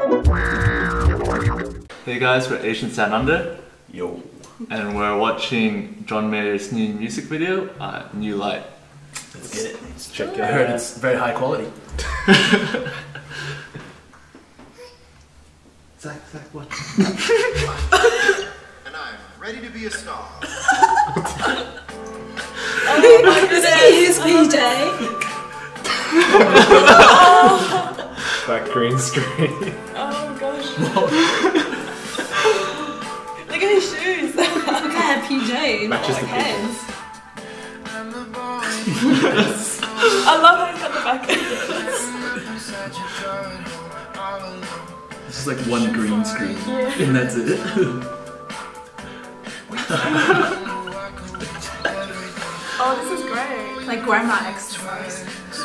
Hey guys, we're Asian Sound Under. Yo. And we're watching John Mayer's new music video, New Light. Let's get it. Let's check it out. I heard it's very high quality. Zach, what? And I'm ready to be a star. Oh my goodness, PJ. That green screen. Oh gosh. Look at his shoes. Look at PJ. Matches the hands. I love how he's got the back. It's just like one green screen, and that's it. Oh, this is great. Like grandma exercise.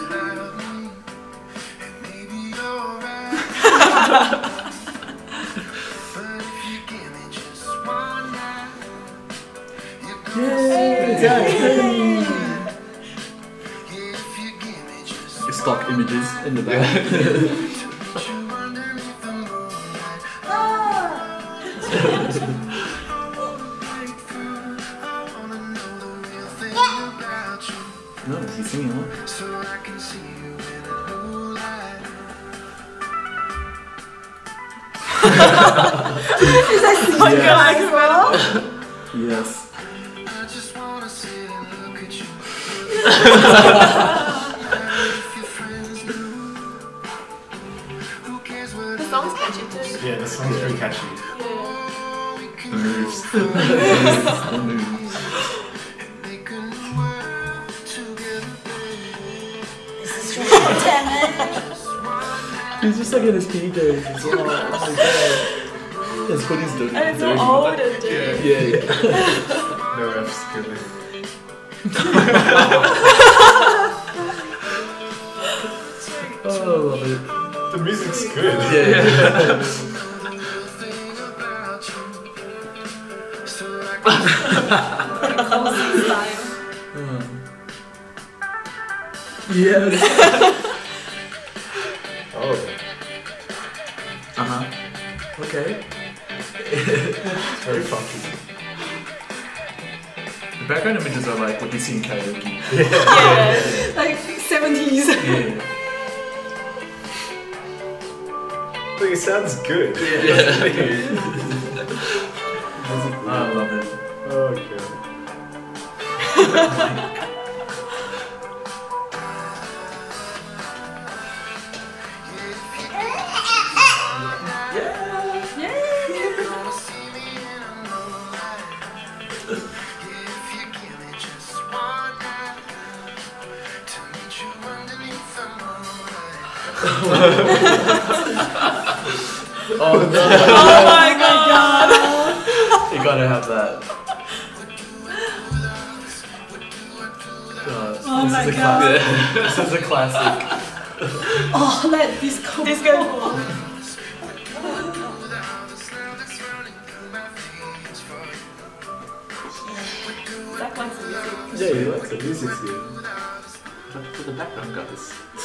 Stock images in the back. No, he's singing along. Is that so good as well? Yes. The song's catchy too. Yeah, this song's very catchy. The moves. The moves. Damn it. He's just like in his PJs. He's like, oh my god. That's what he's doing. And it's so old and dirty. Yeah. No refs, good. Oh, I love it. The music's good. Yeah. Yes. Oh. Okay. It's very funky. The background images are like what you see in karaoke. Yeah. Like 70s. Yeah. Like, it sounds good. Yeah. I love it. Oh, god. Oh no! Oh my god! You gotta have that. Oh this my is a god. classic. This is a classic. Oh, let this go. This go. Zach likes the music. Yeah, he likes the music's good. For the background guys.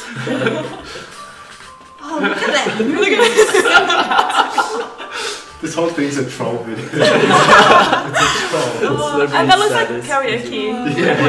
Oh, look at that. Look at This whole thing's a troll video. It's a troll. that. And that looks like karaoke. Yeah.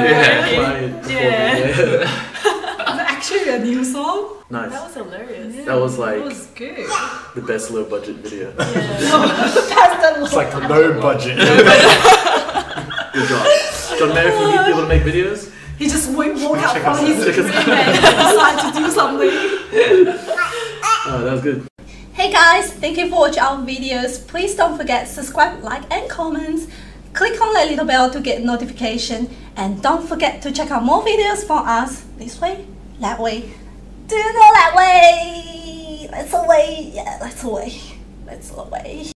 Is it actually a new song? Nice. That was hilarious. That was like That was good. the best low budget video. That's the It's like no budget. Good job. John Mayer, if you need people to make videos, He just won't walk out Check from us his out. room and decide to do something. oh, that was good. Hey guys, thank you for watching our videos. Please don't forget to subscribe, like and comment. Click on that little bell to get notification. And don't forget to check out more videos from us. This way, that way. Do you know that way? That's the way. Yeah, that's the way. That's the way.